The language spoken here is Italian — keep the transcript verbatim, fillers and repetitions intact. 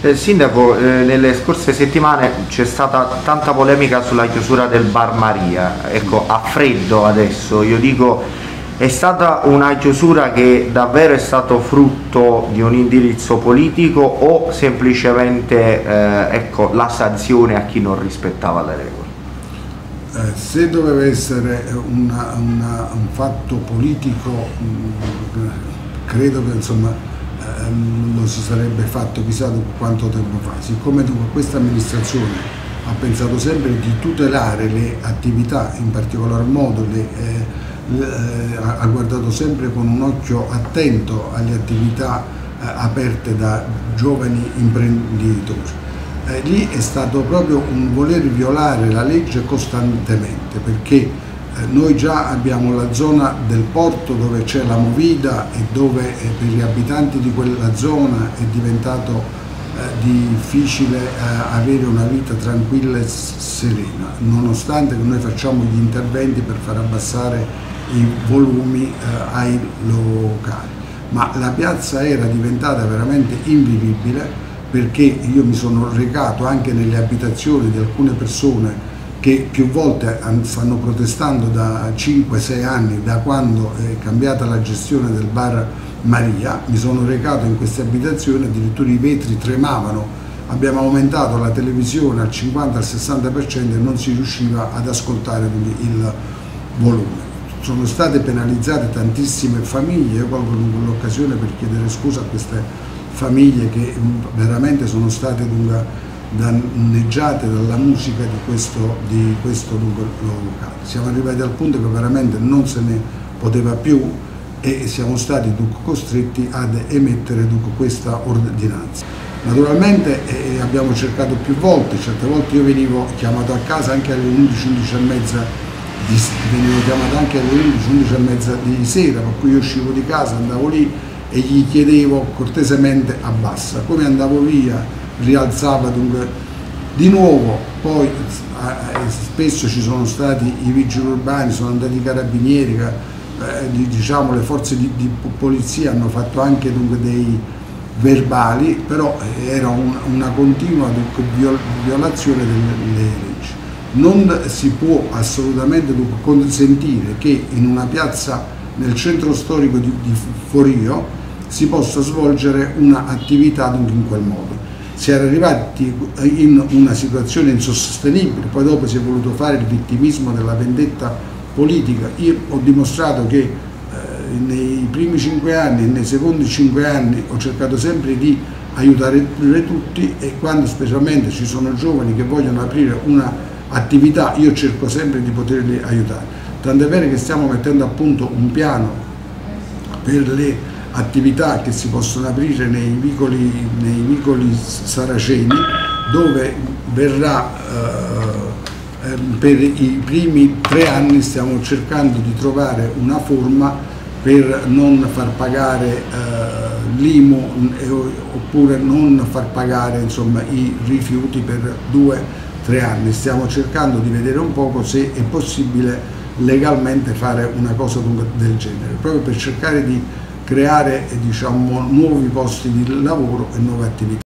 Eh, Sindaco, eh, nelle scorse settimane c'è stata tanta polemica sulla chiusura del Bar Maria. Ecco, a freddo adesso, io dico, è stata una chiusura che davvero è stato frutto di un indirizzo politico o semplicemente eh, ecco, la sanzione a chi non rispettava le regole? Eh, se doveva essere una, una, un fatto politico, mh, credo che insomma eh, non lo si sarebbe fatto chissà quanto tempo fa. Siccome questa amministrazione ha pensato sempre di tutelare le attività, in particolar modo le, eh, le, eh, ha guardato sempre con un occhio attento alle attività eh, aperte da giovani imprenditori. Eh, lì è stato proprio un voler violare la legge costantemente, perché eh, noi già abbiamo la zona del porto dove c'è la movida e dove eh, per gli abitanti di quella zona è diventato eh, difficile eh, avere una vita tranquilla e serena, nonostante che noi facciamo gli interventi per far abbassare i volumi eh, ai locali. Ma la piazza era diventata veramente invivibile, perché io mi sono recato anche nelle abitazioni di alcune persone che più volte stanno protestando da cinque sei anni, da quando è cambiata la gestione del Bar Maria. Mi sono recato in queste abitazioni, addirittura i vetri tremavano, abbiamo aumentato la televisione al cinquanta al sessanta per cento e non si riusciva ad ascoltare il volume. Sono state penalizzate tantissime famiglie. Io colgo l'occasione per chiedere scusa a queste famiglie che veramente sono state danneggiate dalla musica di questo, di questo locale. Siamo arrivati al punto che veramente non se ne poteva più e siamo stati costretti ad emettere questa ordinanza. Naturalmente eh, abbiamo cercato più volte, certe volte io venivo chiamato a casa anche alle undici, undici e mezza di, venivo chiamato anche alle undici, undici e mezza di sera, per cui io uscivo di casa, andavo lì e gli chiedevo cortesemente abbassa. Come andavo via rialzava dunque di nuovo. Poi eh, spesso ci sono stati i vigili urbani, sono andati i carabinieri, eh, diciamo le forze di, di polizia hanno fatto anche dunque dei verbali, però era un, una continua dunque, viol, violazione delle leggi. Non si può assolutamente dunque, consentire che in una piazza nel centro storico di, di Forio si possa svolgere un'attività in quel modo. Si era arrivati in una situazione insostenibile, poi dopo si è voluto fare il vittimismo della vendetta politica. Io ho dimostrato che eh, nei primi cinque anni e nei secondi cinque anni ho cercato sempre di aiutare tutti, e quando specialmente ci sono giovani che vogliono aprire un'attività io cerco sempre di poterli aiutare. Tant'è vero che stiamo mettendo a punto un piano per le attività che si possono aprire nei vicoli, nei vicoli saraceni, dove verrà eh, per i primi tre anni stiamo cercando di trovare una forma per non far pagare eh, l'I M U eh, oppure non far pagare insomma, i rifiuti per due tre anni. Stiamo cercando di vedere un poco se è possibile legalmente fare una cosa del genere, proprio per cercare di creare diciamo, nuovi posti di lavoro e nuove attività.